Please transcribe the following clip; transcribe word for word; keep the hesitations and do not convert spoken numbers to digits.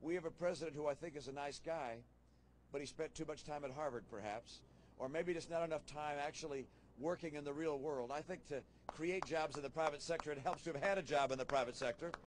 we have a president who I think is a nice guy, but he spent too much time at Harvard, perhaps, or maybe just not enough time actually working in the real world. I think to create jobs in the private sector, it helps to have had a job in the private sector.